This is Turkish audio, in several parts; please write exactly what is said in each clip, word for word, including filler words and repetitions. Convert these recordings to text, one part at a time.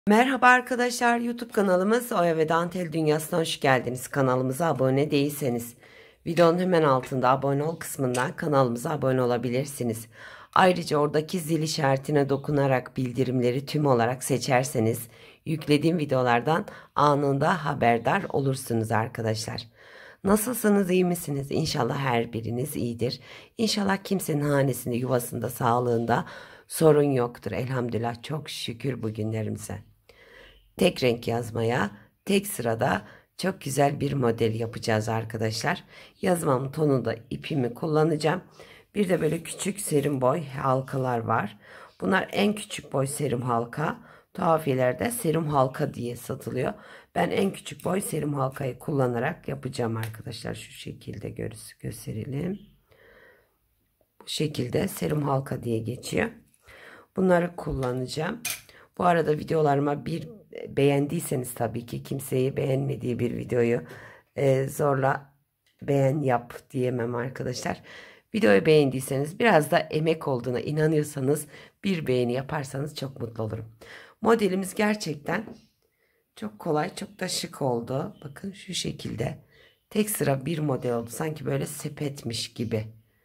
Merhaba arkadaşlar, YouTube kanalımız Oya ve Dantel Dünyası'na hoş geldiniz. Kanalımıza abone değilseniz videonun hemen altında abone ol kısmından kanalımıza abone olabilirsiniz. Ayrıca oradaki zil işaretine dokunarak bildirimleri tüm olarak seçerseniz yüklediğim videolardan anında haberdar olursunuz arkadaşlar. Nasılsınız, iyi misiniz? İnşallah her biriniz iyidir. İnşallah kimsenin hanesinde, yuvasında, sağlığında sorun yoktur. Elhamdülillah, çok şükür bugünlerimize. Tek renk yazmaya, tek sırada çok güzel bir model yapacağız arkadaşlar. Yazmamın tonunda ipimi kullanacağım. Bir de böyle küçük serim boy halkalar var. Bunlar en küçük boy serim halka. Tuhafiyelerde serim halka diye satılıyor. Ben en küçük boy serim halkayı kullanarak yapacağım arkadaşlar. Şu şekilde gö gösterelim. Bu şekilde serim halka diye geçiyor. Bunları kullanacağım. Bu arada videolarıma bir beğendiyseniz, tabii ki kimseyi beğenmediği bir videoyu e, zorla beğen yap diyemem arkadaşlar. Videoyu beğendiyseniz, biraz da emek olduğuna inanıyorsanız bir beğeni yaparsanız çok mutlu olurum. Modelimiz gerçekten çok kolay, çok da şık oldu. Bakın şu şekilde tek sıra bir model oldu. Sanki böyle sepetmiş gibi.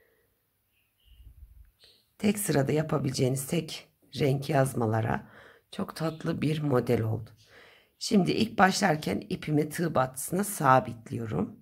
Tek sırada yapabileceğiniz tek renk yazmalara çok tatlı bir model oldu. Şimdi ilk başlarken ipimi tığ battısına sabitliyorum.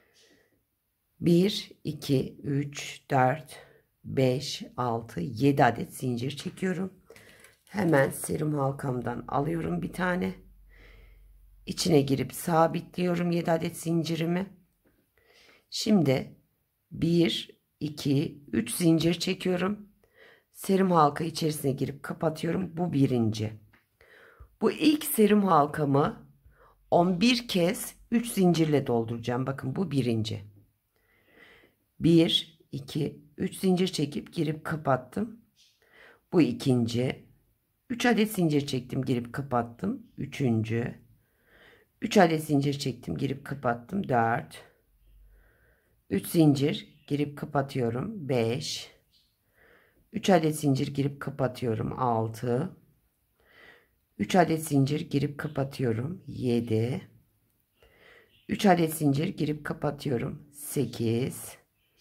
bir, iki, üç, dört, beş, altı, yedi adet zincir çekiyorum. Hemen serim halkamdan alıyorum bir tane. İçine girip sabitliyorum yedi adet zincirimi. Şimdi bir, iki, üç zincir çekiyorum. Serim halka içerisine girip kapatıyorum. Bu birinci. Bu ilk serim halkamı on bir kez üç zincirle dolduracağım. Bakın bu birinci. bir, iki, üç zincir çekip girip kapattım. Bu ikinci. üç adet zincir çektim, girip kapattım. Üçüncü. üç adet zincir çektim, girip kapattım. dört. üç zincir girip kapatıyorum. beş. üç adet zincir girip kapatıyorum. altı. üç adet zincir girip kapatıyorum. yedi. üç adet zincir girip kapatıyorum. sekiz.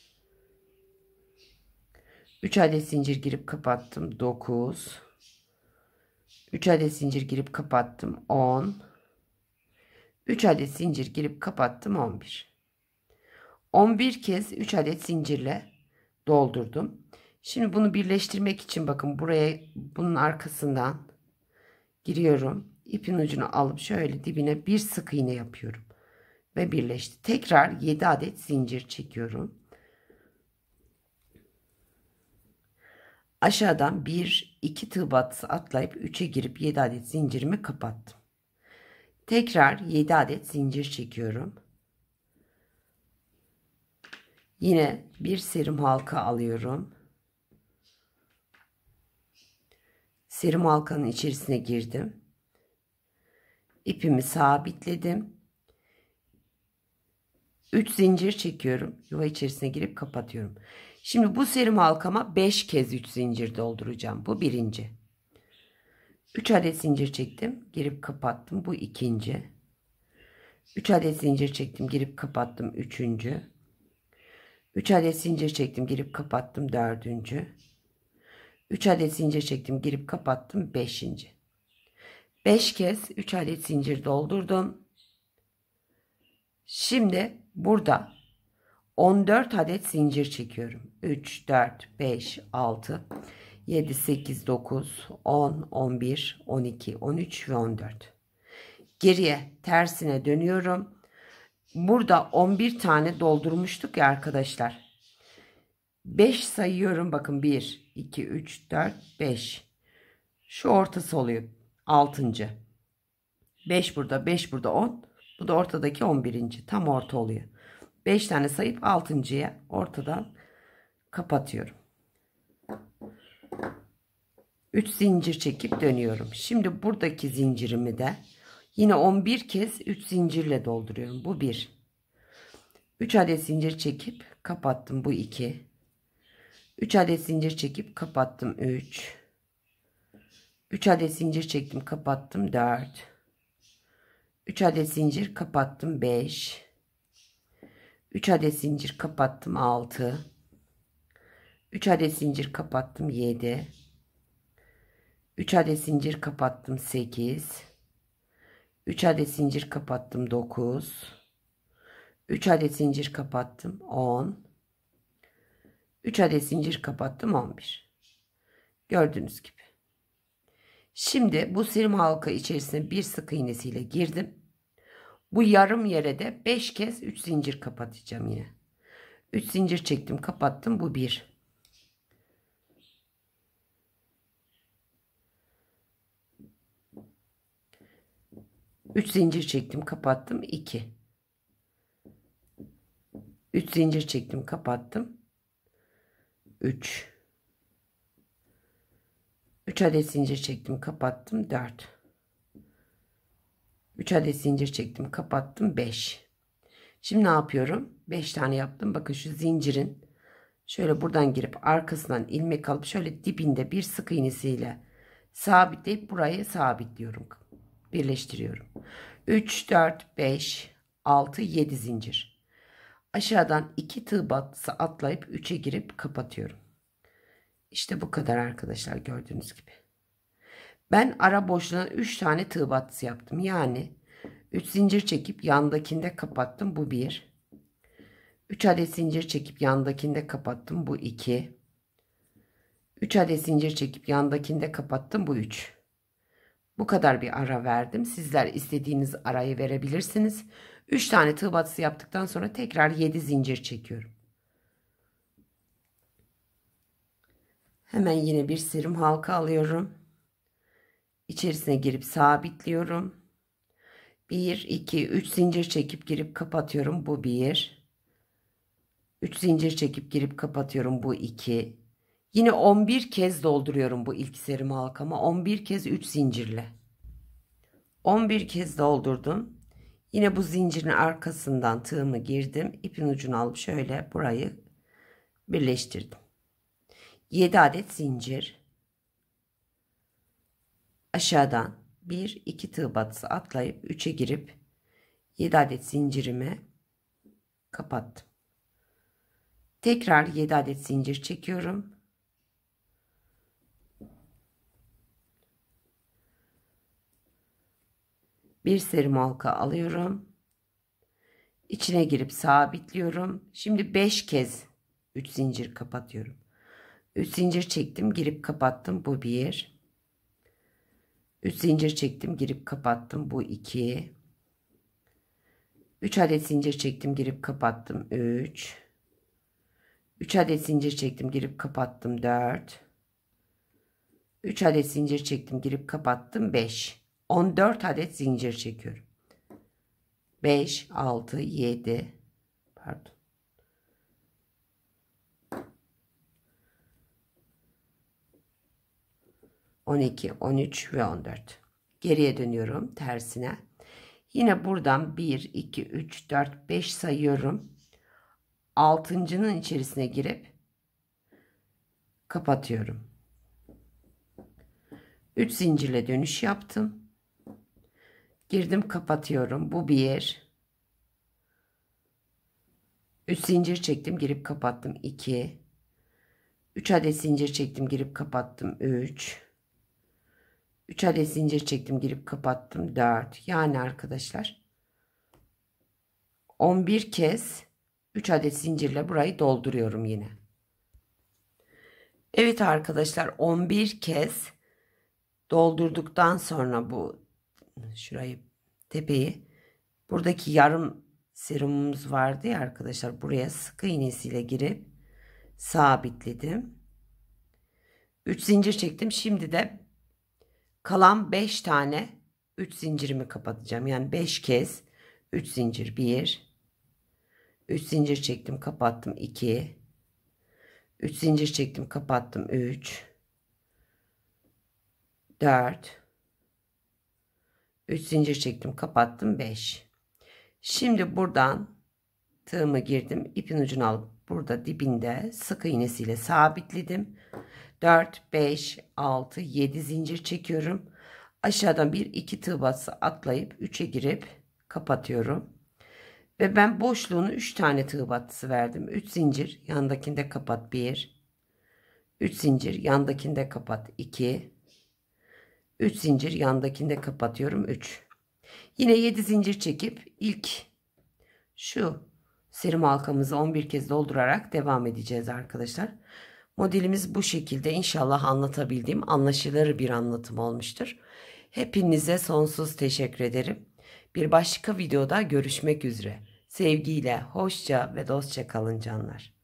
üç adet zincir girip kapattım. dokuz. üç adet zincir girip kapattım. on. üç adet zincir girip kapattım. on bir. on bir kez üç adet zincirle doldurdum. Şimdi bunu birleştirmek için bakın buraya, bunun arkasından giriyorum. İpin ucunu alıp şöyle dibine bir sık iğne yapıyorum. Ve birleşti. Tekrar yedi adet zincir çekiyorum. Aşağıdan bir iki tığ battısı atlayıp üçe girip yedi adet zincirimi kapattım. Tekrar yedi adet zincir çekiyorum. Yine bir serim halka alıyorum. Serim halkanın içerisine girdim. İpimi sabitledim. üç zincir çekiyorum. Yuva içerisine girip kapatıyorum. Şimdi bu serim halkama beş kez üç zincir dolduracağım. Bu birinci. üç adet zincir çektim, girip kapattım. Bu ikinci. üç adet zincir çektim, girip kapattım. Üçüncü. üç adet zincir çektim, girip kapattım. Dördüncü. üç adet zincir çektim, girip kapattım. Beşinci. beş kez üç adet zincir doldurdum. Şimdi burada on dört adet zincir çekiyorum. üç, dört, beş, altı, yedi, sekiz, dokuz, on, on bir, on iki, on üç ve on dört. Geriye tersine dönüyorum. Burada on bir tane doldurmuştuk ya arkadaşlar. beş sayıyorum. Bakın bir, iki, üç, dört, beş. Şu ortası oluyor. altıncı. beş burada, beş burada, on. Bu da ortadaki on birinci. Tam orta oluyor. beş tane sayıp altıncıya ortadan kapatıyorum. üç zincir çekip dönüyorum. Şimdi buradaki zincirimi de yine on bir kez üç zincirle dolduruyorum. Bu bir. üç adet zincir çekip kapattım. Bu iki. üç adet zincir çekip kapattım. üç. üç adet zincir çektim, kapattım, dört. üç adet zincir kapattım, beş. üç adet zincir kapattım, altı. üç adet zincir kapattım, yedi. üç adet zincir kapattım, sekiz. üç adet zincir kapattım, dokuz. üç adet zincir kapattım, on. üç adet zincir kapattım, on bir. Gördüğünüz gibi. Şimdi bu sıram halka içerisine bir sık iğnesiyle girdim. Bu yarım yere de beş kez üç zincir kapatacağım yine. üç zincir çektim, kapattım. Bu bir. üç zincir çektim, kapattım. iki. üç zincir çektim, kapattım. üç. üç adet zincir çektim, kapattım. dört. üç adet zincir çektim, kapattım. beş. Şimdi ne yapıyorum? beş tane yaptım. Bakın şu zincirin şöyle buradan girip arkasından ilmek alıp şöyle dibinde bir sık iğnesiyle sabitleyip burayı sabitliyorum. Birleştiriyorum. üç, dört, beş, altı, yedi zincir. Aşağıdan iki tığ battısı atlayıp üçe girip kapatıyorum. İşte bu kadar arkadaşlar, gördüğünüz gibi. Ben ara boşluğuna üç tane tığ battısı yaptım. Yani üç zincir çekip yandakinde kapattım. Bu bir. üç adet zincir çekip yandakinde kapattım. Bu iki. üç adet zincir çekip yandakinde kapattım. Bu üç. Bu kadar bir ara verdim. Sizler istediğiniz arayı verebilirsiniz. üç tane tığ batısı yaptıktan sonra tekrar yedi zincir çekiyorum. Hemen yine bir sıram halka alıyorum. İçerisine girip sabitliyorum. bir, iki, üç zincir çekip girip kapatıyorum. Bu bir. üç zincir çekip girip kapatıyorum. Bu iki. Yine on bir kez dolduruyorum bu ilk sıram halkama. on bir kez üç zincirle. on bir kez doldurdum. Yine bu zincirin arkasından tığımı girdim. İpin ucunu alıp şöyle burayı birleştirdim. yedi adet zincir. Aşağıdan bir iki tığ batısı atlayıp üçe girip yedi adet zincirimi kapattım. Tekrar yedi adet zincir çekiyorum. Bir sıram halka alıyorum. İçine girip sabitliyorum. Şimdi beş kez üç zincir kapatıyorum. üç zincir çektim, girip kapattım. Bu bir. üç zincir çektim, girip kapattım. Bu iki. üç adet zincir çektim, girip kapattım. üç. üç adet zincir çektim, girip kapattım. dört. üç adet zincir çektim, girip kapattım. beş. on dört adet zincir çekiyorum. beş, altı, yedi. Pardon. on iki, on üç ve on dört. Geriye dönüyorum tersine. Yine buradan bir, iki, üç, dört, beş sayıyorum. altıncının içerisine girip kapatıyorum. üç zincirle dönüş yaptım. Girdim, kapatıyorum. Bu bir. üç zincir çektim, girip kapattım. iki. üç adet zincir çektim, girip kapattım. üç. üç adet zincir çektim, girip kapattım. dört. Yani arkadaşlar on bir kez üç adet zincirle burayı dolduruyorum yine. Evet arkadaşlar, on bir kez doldurduktan sonra bu şurayı, tepeyi, buradaki yarım serumumuz vardı ya arkadaşlar, buraya sık iğnesiyle girip sabitledim. üç zincir çektim. Şimdi de kalan beş tane üç zincirimi kapatacağım. Yani beş kez üç zincir. bir, üç zincir çektim, kapattım. iki, üç zincir çektim, kapattım. üç, dört, üç zincir çektim, kapattım. beş. Şimdi buradan tığımı girdim. İpin ucunu alıp burada dibinde sık iğnesiyle sabitledim. dört, beş, altı, yedi zincir çekiyorum. Aşağıdan bir iki tığ batısı atlayıp üçe girip kapatıyorum. Ve ben boşluğunu üç tane tığ battısı verdim. üç zincir yandakinde kapat bir. üç zincir yandakinde kapat iki. üç zincir yandakinde kapatıyorum üç. Yine yedi zincir çekip ilk şu serim halkamızı on bir kez doldurarak devam edeceğiz arkadaşlar. Modelimiz bu şekilde. İnşallah anlatabildiğim anlaşılır bir anlatım olmuştur. Hepinize sonsuz teşekkür ederim. Bir başka videoda görüşmek üzere. Sevgiyle, hoşça ve dostça kalın canlar.